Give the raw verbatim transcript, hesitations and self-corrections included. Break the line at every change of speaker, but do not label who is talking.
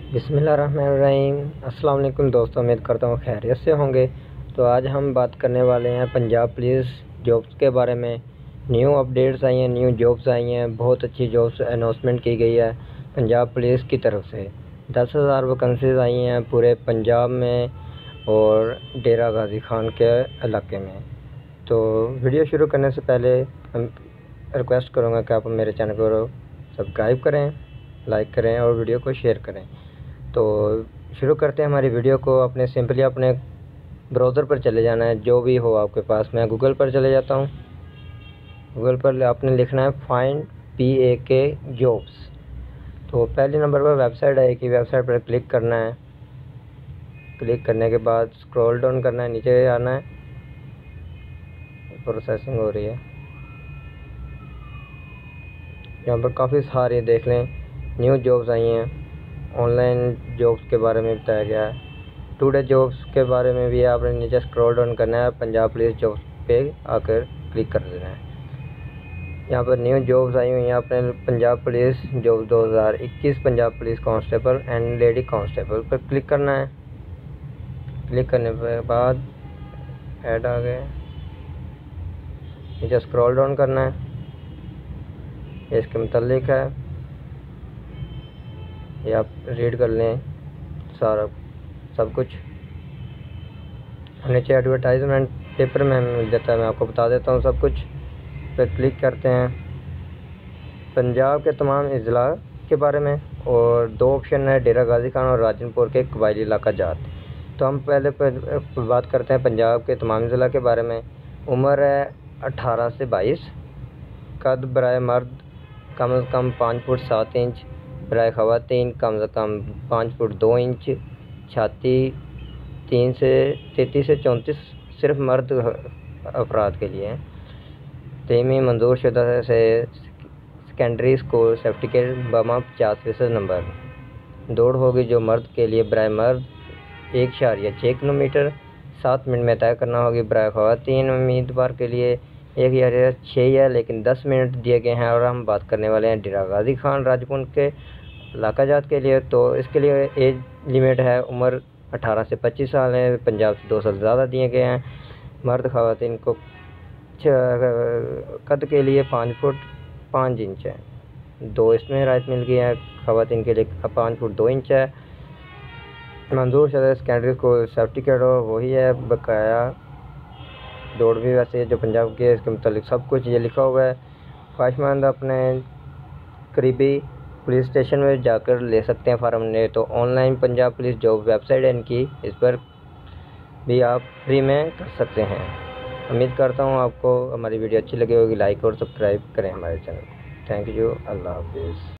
बिस्मिल्लाहिर्रहमानिर्रहीम। अस्सलाम वालेकुम दोस्तों, उम्मीद करता हूँ खैरियत से होंगे। तो आज हम बात करने वाले हैं पंजाब पुलिस जॉब्स के बारे में। न्यू अपडेट्स आई हैं, न्यू जॉब्स आई हैं, बहुत अच्छी जॉब्स अनाउंसमेंट की गई है पंजाब पुलिस की तरफ से। दस हज़ार वैकेंसीज आई हैं पूरे पंजाब में और डेरा गाजी खान के इलाके में। तो वीडियो शुरू करने से पहले हम रिक्वेस्ट करूँगा कि आप मेरे चैनल को सब्सक्राइब करें, लाइक करें और वीडियो को शेयर करें। तो शुरू करते हैं हमारी वीडियो को। अपने सिंपली अपने ब्राउज़र पर चले जाना है, जो भी हो आपके पास। मैं गूगल पर चले जाता हूँ। गूगल पर आपने लिखना है फाइंड पी ए के जॉब्स। तो पहले नंबर पर वेबसाइट आएगी, वेबसाइट पर क्लिक करना है। क्लिक करने के बाद स्क्रॉल डाउन करना है, नीचे आना है। प्रोसेसिंग हो रही है। यहाँ पर काफ़ी सारे देख लें न्यू जॉब्स आई हैं। ऑनलाइन जॉब्स के बारे में बताया गया है। टुडे जॉब्स के बारे में भी आपने नीचे स्क्रॉल डाउन करना है, पंजाब पुलिस जॉब्स पे आकर क्लिक कर देना है। यहाँ पर न्यू जॉब्स आई हुई हैं। आपने पंजाब पुलिस जॉब दो हज़ार इक्कीस Punjab police constable and lady constable पर क्लिक करना है। क्लिक करने के बाद ऐड आ गए, नीचे स्क्रॉल डाउन करना है। इसके मुतालिक है, ये आप रीड कर लें सारा सब कुछ। नीचे एडवर्टाइजमेंट पेपर में मिल जाता है, मैं आपको बता देता हूँ सब कुछ। पे क्लिक करते हैं पंजाब के तमाम अजला के बारे में, और दो ऑप्शन है, डेरा गाजी खान और राजनपुर के कबायली इलाका जात। तो हम पहले पर बात करते हैं पंजाब के तमाम ज़िला के बारे में। उम्र है अठारह से बाईस। कद बराए मर्द कम अज़ कम पाँच फुट सात इंच, बराए ख़वातीन कम से कम पाँच फुट दो इंच। छाती तीन से तैंतीस से चौंतीस सिर्फ मर्द अफराद के लिए हैं। तेमी मंजूर शुदा से सेकेंडरी स्कूल सर्टिफिकेट बमा पचास फीसद नंबर। दौड़ होगी जो मर्द के लिए बराए मर्द एक शारिया छः किलोमीटर सात मिनट में तय करना होगी। बराए ख़वातीन उम्मीदवार के लिए एक या छः या लेकिन दस मिनट दिए गए हैं। और हम बात करने वाले हैं डेरा गाजी खान राजपुर के इलाका जात के लिए। तो इसके लिए एज लिमिट है, उम्र अठारह से पच्चीस साल है। पंजाब से दो साल ज़्यादा दिए गए हैं। मर्द ख़वातीन को कद के लिए पाँच फुट पाँच इंच है। दो इसमें रायत मिल गई है। ख़वातीन के लिए पाँच फुट दो इंच है। मंजूर शुदा सेकेंडरी स्कूल सर्टिफिकेट हो वही है। बकाया दौड़ भी वैसे जो पंजाब के, इसके मुतालिक सब कुछ ये लिखा हुआ है। ख्वाहिशमंद अपने करीबी पुलिस स्टेशन में जाकर ले सकते हैं फार्म ने। तो online Punjab police job website है इनकी, इस पर भी आप फ्री में कर सकते हैं। उम्मीद करता हूँ आपको हमारी वीडियो अच्छी लगी होगी। लाइक और सब्सक्राइब करें हमारे चैनल। Thank you. अल्लाह हाफिज़।